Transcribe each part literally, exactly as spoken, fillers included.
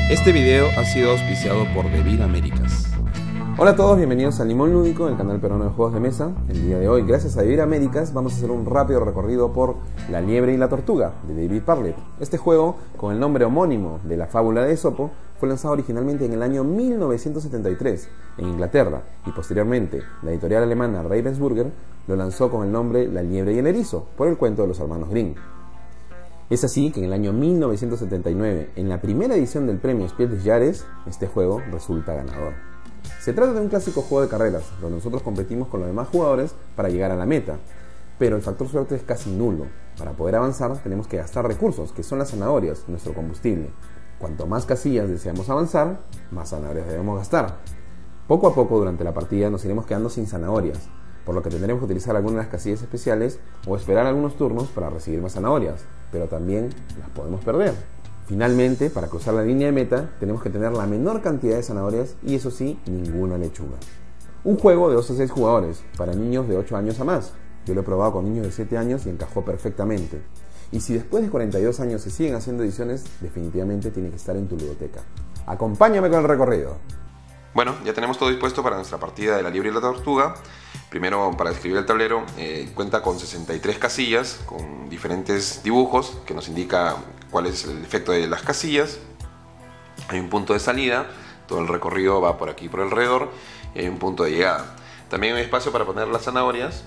Este video ha sido auspiciado por Devir Américas. Hola a todos, bienvenidos a Limón Lúdico, el canal peruano de juegos de mesa. El día de hoy, gracias a Devir Américas, vamos a hacer un rápido recorrido por La liebre y la tortuga, de David Parlett. Este juego, con el nombre homónimo de la fábula de Esopo, fue lanzado originalmente en el año mil novecientos setenta y tres en Inglaterra, y posteriormente la editorial alemana Ravensburger lo lanzó con el nombre La liebre y el erizo, por el cuento de los hermanos Grimm. Es así que en el año mil novecientos setenta y nueve, en la primera edición del premio Spiel des Jahres, este juego resulta ganador. Se trata de un clásico juego de carreras, donde nosotros competimos con los demás jugadores para llegar a la meta, pero el factor suerte es casi nulo. Para poder avanzar tenemos que gastar recursos, que son las zanahorias, nuestro combustible. Cuanto más casillas deseamos avanzar, más zanahorias debemos gastar. Poco a poco durante la partida nos iremos quedando sin zanahorias, por lo que tendremos que utilizar algunas de las casillas especiales o esperar algunos turnos para recibir más zanahorias, pero también las podemos perder. Finalmente, para cruzar la línea de meta, tenemos que tener la menor cantidad de zanahorias y, eso sí, ninguna lechuga. Un juego de dos a seis jugadores, para niños de ocho años a más. Yo lo he probado con niños de siete años y encajó perfectamente. Y si después de cuarenta y dos años se siguen haciendo ediciones, definitivamente tiene que estar en tu ludoteca. Acompáñame con el recorrido. Bueno, ya tenemos todo dispuesto para nuestra partida de La liebre y la tortuga. Primero, para describir el tablero, eh, cuenta con sesenta y tres casillas, con diferentes dibujos que nos indica cuál es el efecto de las casillas. Hay un punto de salida, todo el recorrido va por aquí por alrededor, y hay un punto de llegada. También hay espacio para poner las zanahorias,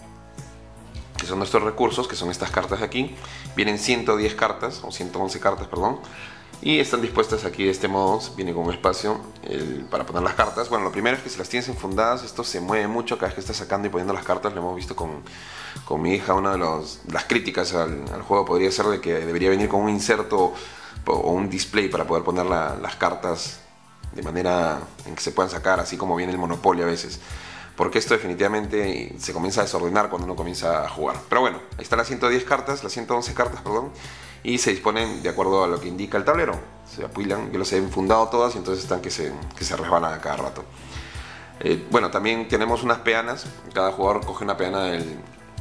que son nuestros recursos, que son estas cartas de aquí. Vienen ciento diez cartas, o ciento once cartas, perdón. Y están dispuestas aquí de este modo, viene con un espacio el, para poner las cartas. Bueno, lo primero es que si las tienes enfundadas, esto se mueve mucho cada vez que estás sacando y poniendo las cartas. Lo hemos visto con, con mi hija. Una de los, las críticas al, al juego podría ser de que debería venir con un inserto o un display para poder poner la, las cartas de manera en que se puedan sacar, así como viene el Monopoly a veces. Porque esto definitivamente se comienza a desordenar cuando uno comienza a jugar. Pero bueno, ahí están las ciento diez cartas, las ciento once cartas, perdón. Y se disponen de acuerdo a lo que indica el tablero. Se apilan, yo las he enfundado todas y entonces están que se, que se resbalan a cada rato. Eh, bueno, también tenemos unas peanas. Cada jugador coge una peana del,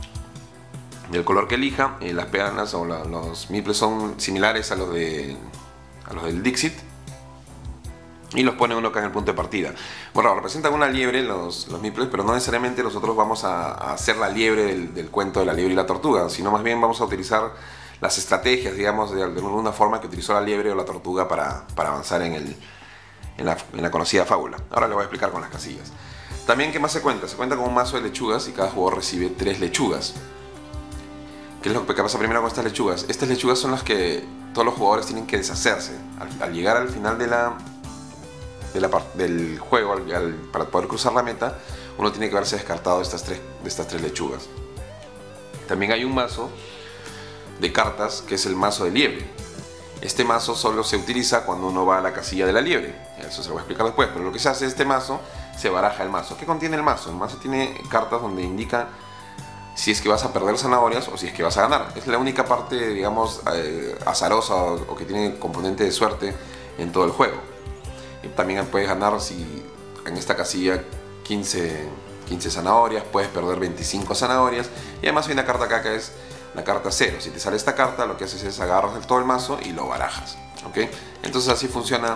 del color que elija. Eh, las peanas o la, los meeples son similares a los, de, a los del Dixit. Y los pone uno acá en el punto de partida. Bueno, representan una liebre los, los meeples, pero no necesariamente nosotros vamos a, a hacer la liebre del, del cuento de La liebre y la tortuga, sino más bien vamos a utilizar las estrategias, digamos, de, de alguna forma que utilizó la liebre o la tortuga para, para avanzar en, el, en, la, en la conocida fábula. Ahora le voy a explicar con las casillas. También, ¿qué más se cuenta? Se cuenta con un mazo de lechugas y cada jugador recibe tres lechugas. ¿Qué es lo que pasa primero con estas lechugas? Estas lechugas son las que todos los jugadores tienen que deshacerse. Al, al llegar al final de la, de la, del juego, al, al, para poder cruzar la meta, uno tiene que haberse descartado de estas tres, de estas tres lechugas. También hay un mazo de cartas que es el mazo de liebre. Este mazo solo se utiliza cuando uno va a la casilla de la liebre. Eso se lo voy a explicar después, pero lo que se hace es este mazo, se baraja el mazo. ¿Qué contiene el mazo? El mazo tiene cartas donde indica si es que vas a perder zanahorias o si es que vas a ganar. Es la única parte, digamos, eh, azarosa o, o que tiene componente de suerte en todo el juego. Y también puedes ganar si en esta casilla quince, quince zanahorias, puedes perder veinticinco zanahorias. Y además hay una carta acá que es la carta cero. Si te sale esta carta, lo que haces es agarras todo el mazo y lo barajas, ¿ok? Entonces así funciona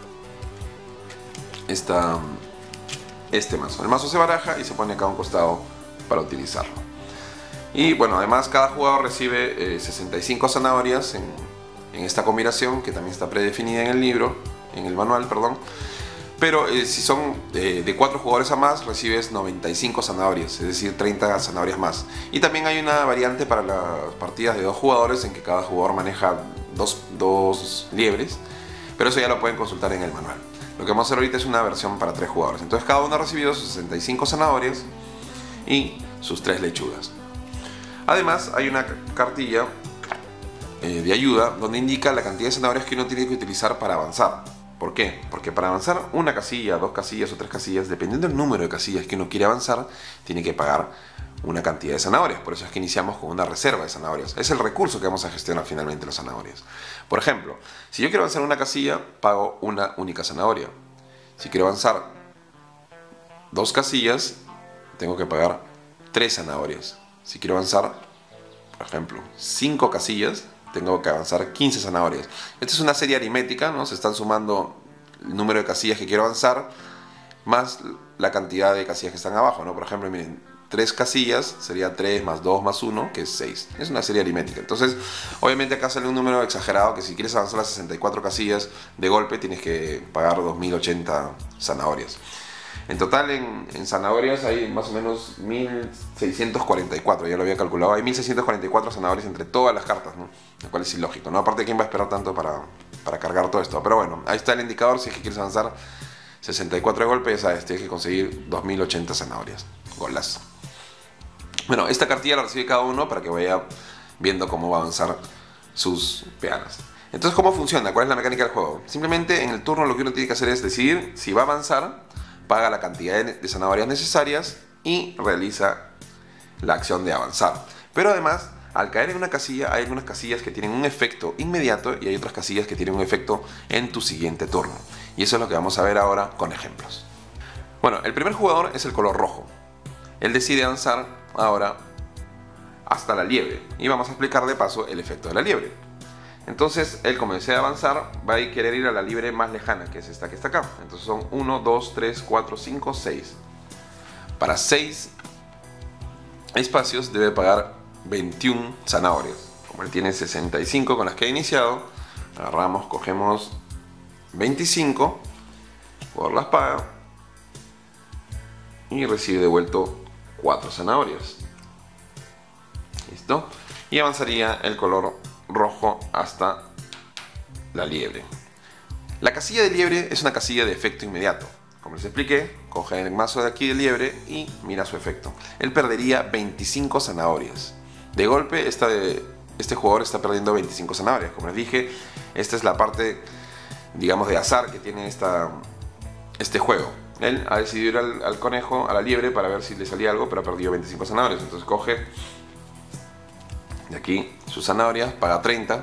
esta, este mazo. El mazo se baraja y se pone acá a un costado para utilizarlo. Y bueno, además cada jugador recibe eh, sesenta y cinco zanahorias en, en esta combinación, que también está predefinida en el libro, en el manual, perdón. Pero eh, si son eh, de cuatro jugadores a más, recibes noventa y cinco zanahorias, es decir, treinta zanahorias más. Y también hay una variante para las partidas de dos jugadores, en que cada jugador maneja dos, dos liebres, pero eso ya lo pueden consultar en el manual. Lo que vamos a hacer ahorita es una versión para tres jugadores. Entonces cada uno ha recibido sus sesenta y cinco zanahorias y sus tres lechugas. Además hay una cartilla eh, de ayuda donde indica la cantidad de zanahorias que uno tiene que utilizar para avanzar. ¿Por qué? Porque para avanzar una casilla, dos casillas o tres casillas, dependiendo del número de casillas que uno quiere avanzar, tiene que pagar una cantidad de zanahorias. Por eso es que iniciamos con una reserva de zanahorias. Es el recurso que vamos a gestionar finalmente las zanahorias. Por ejemplo, si yo quiero avanzar una casilla, pago una única zanahoria. Si quiero avanzar dos casillas, tengo que pagar tres zanahorias. Si quiero avanzar, por ejemplo, cinco casillas, tengo que avanzar quince zanahorias. Esta es una serie aritmética, ¿no? Se están sumando el número de casillas que quiero avanzar más la cantidad de casillas que están abajo, ¿no? Por ejemplo, miren, tres casillas sería tres más dos más uno, que es seis. Es una serie aritmética. Entonces, obviamente acá sale un número exagerado, que si quieres avanzar las sesenta y cuatro casillas de golpe, tienes que pagar dos mil ochenta zanahorias. En total, en, en zanahorias hay más o menos mil seiscientos cuarenta y cuatro, ya lo había calculado. Hay mil seiscientos cuarenta y cuatro zanahorias entre todas las cartas, ¿no? Lo cual es ilógico, ¿no? Aparte, ¿quién va a esperar tanto para, para cargar todo esto? Pero bueno, ahí está el indicador. Si es que quieres avanzar sesenta y cuatro de golpe, ya sabes, tienes que conseguir dos mil ochenta zanahorias. Golazo. Bueno, esta cartilla la recibe cada uno para que vaya viendo cómo va a avanzar sus peanas. Entonces, ¿cómo funciona? ¿Cuál es la mecánica del juego? Simplemente en el turno lo que uno tiene que hacer es decidir si va a avanzar, paga la cantidad de zanahorias necesarias y realiza la acción de avanzar. Pero además, al caer en una casilla, hay algunas casillas que tienen un efecto inmediato y hay otras casillas que tienen un efecto en tu siguiente turno. Y eso es lo que vamos a ver ahora con ejemplos. Bueno, el primer jugador es el color rojo. Él decide avanzar ahora hasta la liebre y vamos a explicar de paso el efecto de la liebre. Entonces él, como desea avanzar, va a querer ir a la liebre más lejana, que es esta que está acá. Entonces son uno, dos, tres, cuatro, cinco, seis. Para seis espacios debe pagar veintiuna zanahorias. Como él tiene sesenta y cinco con las que ha iniciado, agarramos, cogemos veinticinco, por las paga y recibe devuelto cuatro zanahorias. ¿Listo? Y avanzaría el color rojo hasta la liebre. La casilla de liebre es una casilla de efecto inmediato. Como les expliqué, coge el mazo de aquí de liebre y mira su efecto. Él perdería veinticinco zanahorias. De golpe, esta de, este jugador está perdiendo veinticinco zanahorias. Como les dije, esta es la parte, digamos, de azar que tiene esta, este juego. Él ha decidido ir al, al conejo, a la liebre, para ver si le salía algo, pero ha perdido veinticinco zanahorias. Entonces coge de aquí sus zanahorias, paga treinta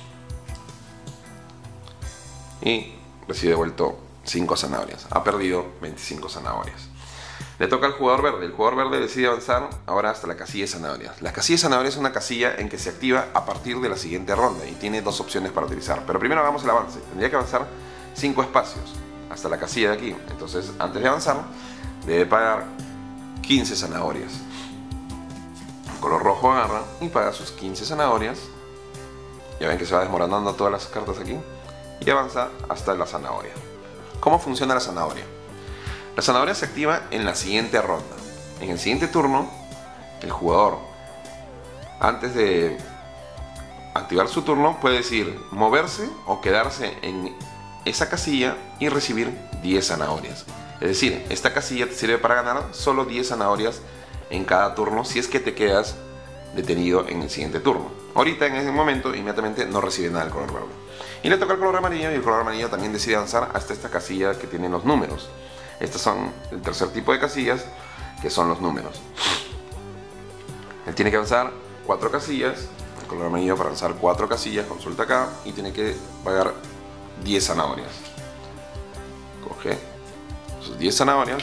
y recibe devuelto cinco zanahorias. Ha perdido veinticinco zanahorias. Le toca al jugador verde. El jugador verde decide avanzar ahora hasta la casilla de zanahorias. La casilla de zanahorias es una casilla en que se activa a partir de la siguiente ronda y tiene dos opciones para utilizar. Pero primero hagamos el avance. Tendría que avanzar cinco espacios hasta la casilla de aquí. Entonces, antes de avanzar, debe pagar quince zanahorias. El color rojo agarra y paga sus quince zanahorias. Ya ven que se va desmoronando todas las cartas aquí. Y avanza hasta la zanahoria. ¿Cómo funciona la zanahoria? La zanahoria se activa en la siguiente ronda. En el siguiente turno, el jugador, antes de activar su turno, puede decidir moverse o quedarse en esa casilla y recibir diez zanahorias. Es decir, esta casilla te sirve para ganar solo diez zanahorias en cada turno si es que te quedas detenido en el siguiente turno. Ahorita, en ese momento, inmediatamente no recibe nada del color verde. Y le toca el color amarillo y el color amarillo también decide avanzar hasta esta casilla que tiene los números. Estos son el tercer tipo de casillas, que son los números. Él tiene que avanzar cuatro casillas, el color amarillo para avanzar cuatro casillas, consulta acá, y tiene que pagar diez zanahorias. Coge sus diez zanahorias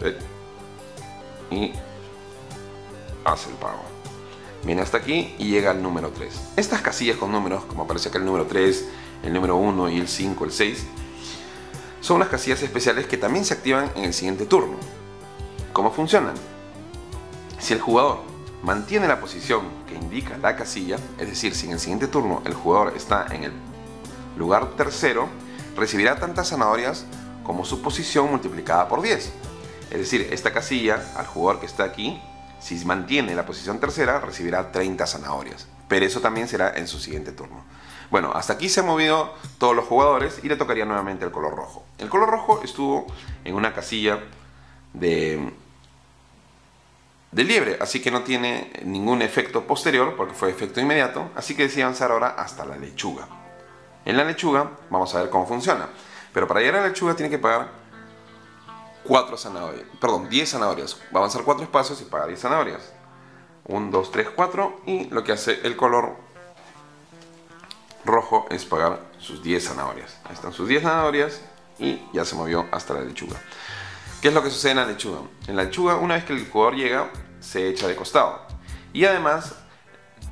y hace el pago. Viene hasta aquí y llega al número tres. Estas casillas con números, como aparece acá el número tres, el número uno y el cinco, el seis, son unas casillas especiales que también se activan en el siguiente turno. ¿Cómo funcionan? Si el jugador mantiene la posición que indica la casilla, es decir, si en el siguiente turno el jugador está en el lugar tercero, recibirá tantas zanahorias como su posición multiplicada por diez. Es decir, esta casilla, al jugador que está aquí, si mantiene la posición tercera, recibirá treinta zanahorias. Pero eso también será en su siguiente turno. Bueno, hasta aquí se han movido todos los jugadores y le tocaría nuevamente el color rojo. El color rojo estuvo en una casilla de, de liebre, así que no tiene ningún efecto posterior porque fue efecto inmediato, así que decide avanzar ahora hasta la lechuga. En la lechuga vamos a ver cómo funciona, pero para llegar a la lechuga tiene que pagar cuatro zanahorias, perdón, diez zanahorias. Va a avanzar cuatro espacios y paga diez zanahorias. uno, dos, tres, cuatro, y lo que hace el color rojo es pagar sus diez zanahorias. Ahí están sus diez zanahorias y ya se movió hasta la lechuga. ¿Qué es lo que sucede en la lechuga? En la lechuga, una vez que el jugador llega, se echa de costado. Y además,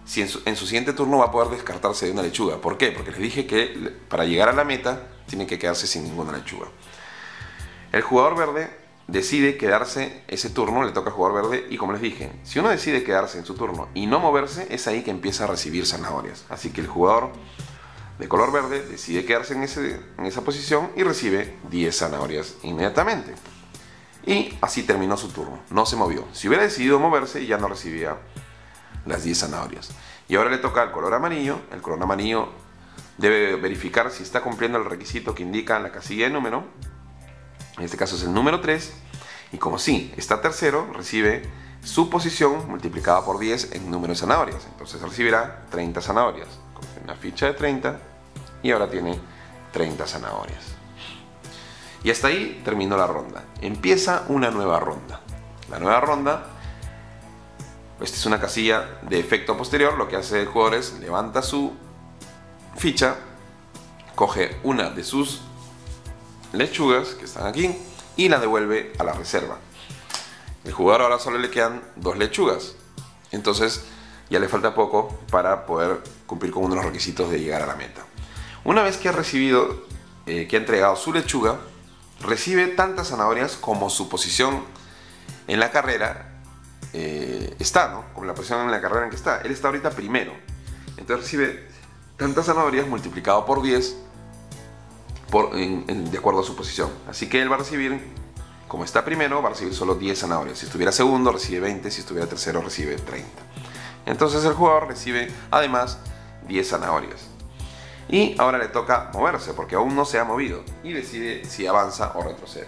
si en su, en su siguiente turno va a poder descartarse de una lechuga. ¿Por qué? Porque les dije que para llegar a la meta tiene que quedarse sin ninguna lechuga. El jugador verde decide quedarse ese turno, le toca al jugador verde, y como les dije, si uno decide quedarse en su turno y no moverse, es ahí que empieza a recibir zanahorias. Así que el jugador de color verde decide quedarse en, ese, en esa posición y recibe diez zanahorias inmediatamente. Y así terminó su turno, no se movió. Si hubiera decidido moverse, ya no recibía las diez zanahorias. Y ahora le toca al color amarillo. El color amarillo debe verificar si está cumpliendo el requisito que indica la casilla de número. En este caso es el número tres. Y como sí, está tercero, recibe su posición multiplicada por diez en número de zanahorias. Entonces recibirá treinta zanahorias. Coge una ficha de treinta y ahora tiene treinta zanahorias. Y hasta ahí terminó la ronda. Empieza una nueva ronda. La nueva ronda, esta es una casilla de efecto posterior. Lo que hace el jugador es levanta su ficha, coge una de sus lechugas que están aquí y la devuelve a la reserva. El jugador ahora solo le quedan dos lechugas. Entonces ya le falta poco para poder cumplir con uno de los requisitos de llegar a la meta. Una vez que ha recibido, eh, que ha entregado su lechuga, recibe tantas zanahorias como su posición en la carrera eh, está, ¿no? Como la posición en la carrera en que está. Él está ahorita primero. Entonces recibe tantas zanahorias multiplicado por diez por, en, en, de acuerdo a su posición. Así que él va a recibir, como está primero, va a recibir solo diez zanahorias. Si estuviera segundo, recibe veinte. Si estuviera tercero, recibe treinta. Entonces el jugador recibe además diez zanahorias. Y ahora le toca moverse porque aún no se ha movido y decide si avanza o retrocede.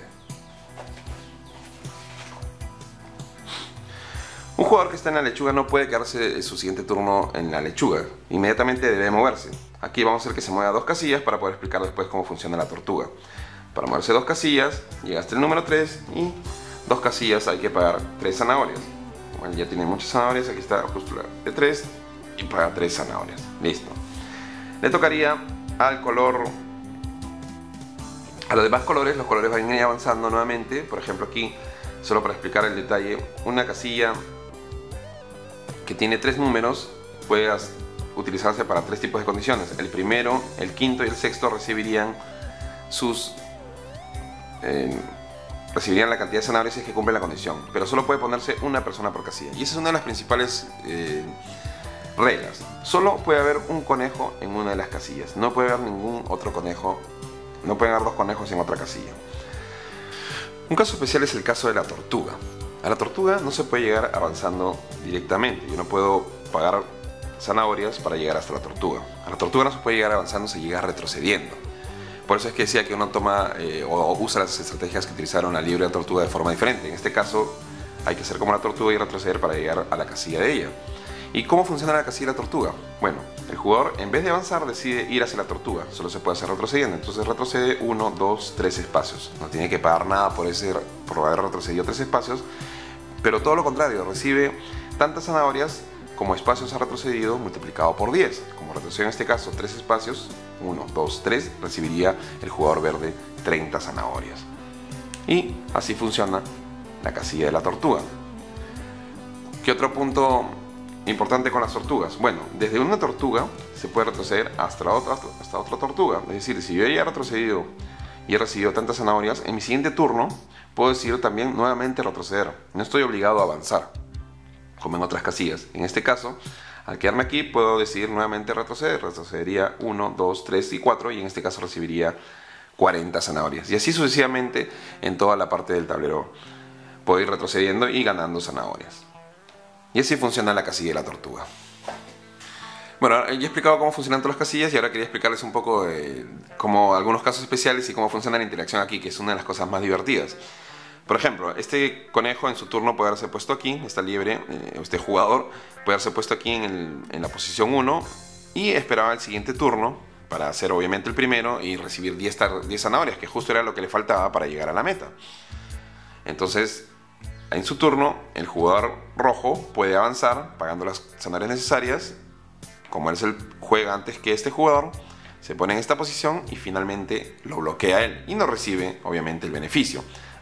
Un jugador que está en la lechuga no puede quedarse su siguiente turno en la lechuga. Inmediatamente debe moverse. Aquí vamos a hacer que se mueva dos casillas para poder explicar después cómo funciona la tortuga. Para moverse dos casillas, llega hasta el número tres y dos casillas hay que pagar tres zanahorias. Bueno, ya tiene muchas zanahorias, aquí está justo la de tres y paga tres zanahorias. Listo. Le tocaría al color, a los demás colores, los colores van a ir avanzando nuevamente. Por ejemplo aquí, solo para explicar el detalle, una casilla que tiene tres números puede utilizarse para tres tipos de condiciones. El primero, el quinto y el sexto recibirían sus eh, recibirían la cantidad de zanahorias que cumplen la condición, pero solo puede ponerse una persona por casilla. Y esa es una de las principales eh, reglas. Solo puede haber un conejo en una de las casillas. No puede haber ningún otro conejo. No pueden haber dos conejos en otra casilla. Un caso especial es el caso de la tortuga. A la tortuga no se puede llegar avanzando directamente. Yo no puedo pagar zanahorias para llegar hasta la tortuga. A la tortuga no se puede llegar avanzando, se llega retrocediendo. Por eso es que decía que uno toma eh, o usa las estrategias que utilizaron la liebre y la tortuga de forma diferente. En este caso hay que ser como la tortuga y retroceder para llegar a la casilla de ella. ¿Y cómo funciona la casilla de la tortuga? Bueno, el jugador en vez de avanzar decide ir hacia la tortuga. Solo se puede hacer retrocediendo. Entonces retrocede uno, dos, tres espacios. No tiene que pagar nada por, ese, por haber retrocedido tres espacios. Pero todo lo contrario, recibe tantas zanahorias como espacios ha retrocedido multiplicado por diez. Como retrocedió en este caso tres espacios, uno, dos, tres, recibiría el jugador verde treinta zanahorias. Y así funciona la casilla de la tortuga. ¿Qué otro punto importante con las tortugas? Bueno, desde una tortuga se puede retroceder hasta la otra, hasta otra tortuga. Es decir, si yo ya he retrocedido y he recibido tantas zanahorias, en mi siguiente turno puedo decidir también nuevamente retroceder. No estoy obligado a avanzar, como en otras casillas. En este caso, al quedarme aquí, puedo decidir nuevamente retroceder. Retrocedería uno, dos, tres y cuatro, y en este caso recibiría cuarenta zanahorias. Y así sucesivamente en toda la parte del tablero. Puedo ir retrocediendo y ganando zanahorias. Y así funciona la casilla de la tortuga. Bueno, ya he explicado cómo funcionan todas las casillas y ahora quería explicarles un poco de cómo algunos casos especiales y cómo funciona la interacción aquí, que es una de las cosas más divertidas. Por ejemplo, este conejo en su turno puede haberse puesto aquí, esta liebre, eh, este jugador puede haberse puesto aquí en, el, en la posición uno y esperaba el siguiente turno para hacer obviamente el primero y recibir diez zanahorias, que justo era lo que le faltaba para llegar a la meta. Entonces, en su turno, el jugador rojo puede avanzar pagando las zanahorias necesarias. Como él juega antes que este jugador, se pone en esta posición y finalmente lo bloquea él y no recibe obviamente el beneficio.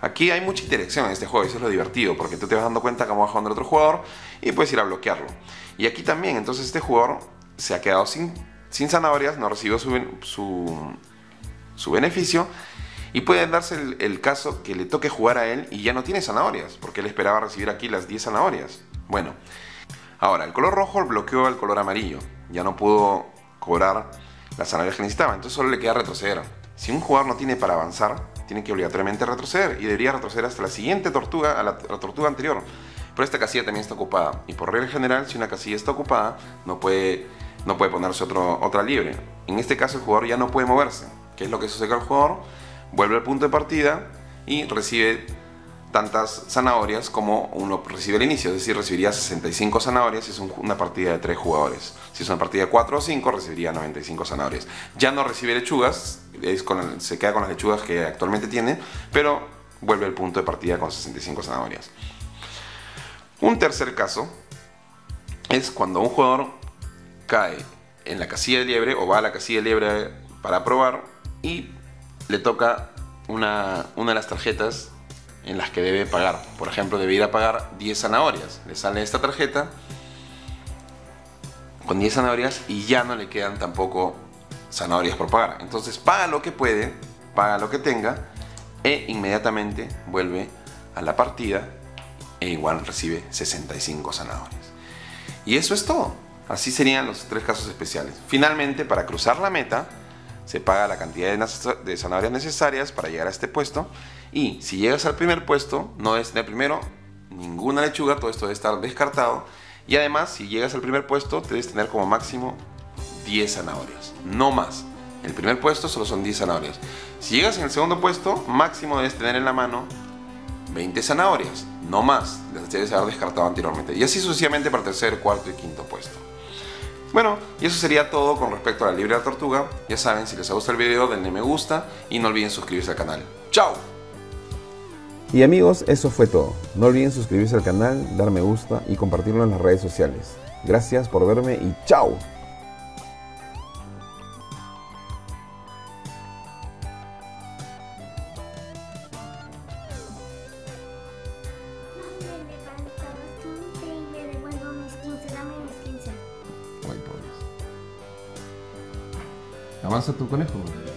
Aquí hay mucha interacción en este juego y eso es lo divertido, porque tú te vas dando cuenta cómo va jugando el otro jugador y puedes ir a bloquearlo. Y aquí también, entonces este jugador se ha quedado sin, sin zanahorias, no recibió su, su, su beneficio, y puede darse el, el caso que le toque jugar a él y ya no tiene zanahorias, porque él esperaba recibir aquí las diez zanahorias. Bueno, ahora el color rojo bloqueó al color amarillo, ya no pudo cobrar las zanahorias que necesitaba, entonces solo le queda retroceder. Si un jugador no tiene para avanzar, tiene que obligatoriamente retroceder y debería retroceder hasta la siguiente tortuga, a la, a la tortuga anterior. Pero esta casilla también está ocupada y por regla general, si una casilla está ocupada, no puede, no puede ponerse otro, otra libre. En este caso el jugador ya no puede moverse. ¿Qué es lo que sucede con el jugador? Vuelve al punto de partida y recibe tantas zanahorias como uno recibe al inicio, es decir, recibiría sesenta y cinco zanahorias si es un, una partida de tres jugadores. Si es una partida de cuatro o cinco, recibiría noventa y cinco zanahorias. Ya no recibe lechugas, es con, se queda con las lechugas que actualmente tiene, pero vuelve al punto de partida con sesenta y cinco zanahorias. Un tercer caso es cuando un jugador cae en la casilla de liebre o va a la casilla de liebre para probar y le toca una, una de las tarjetas en las que debe pagar. Por ejemplo, debe ir a pagar diez zanahorias. Le sale esta tarjeta con diez zanahorias y ya no le quedan tampoco zanahorias por pagar. Entonces paga lo que puede, paga lo que tenga e inmediatamente vuelve a la partida e igual recibe sesenta y cinco zanahorias. Y eso es todo. Así serían los tres casos especiales. Finalmente, para cruzar la meta, se paga la cantidad de zanahorias necesarias para llegar a este puesto. Y si llegas al primer puesto, no es el primero ninguna lechuga, todo esto debe estar descartado. Y además, si llegas al primer puesto, debes tener como máximo diez zanahorias, no más. El primer puesto solo son diez zanahorias. Si llegas en el segundo puesto, máximo debes tener en la mano veinte zanahorias, no más. Las debes haber descartado anteriormente. Y así sucesivamente para el tercer, cuarto y quinto puesto. Bueno, y eso sería todo con respecto a la Liebre y la Tortuga. Ya saben, si les ha gustado el video, denle me gusta y no olviden suscribirse al canal. ¡Chao! Y amigos, eso fue todo. No olviden suscribirse al canal, dar me gusta y compartirlo en las redes sociales. Gracias por verme y ¡chao! Avanza tu conejo.